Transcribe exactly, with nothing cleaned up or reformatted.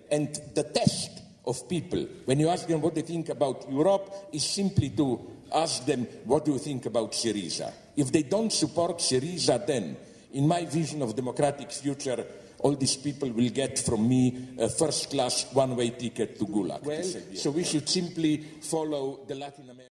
And the test of people, when you ask them what they think about Europe, is simply to ask them, what do you think about Syriza? If they don't support Syriza, then, in my vision of democratic future, all these people will get from me a first-class one-way ticket to Gulag. Well, so we should simply follow the Latin American...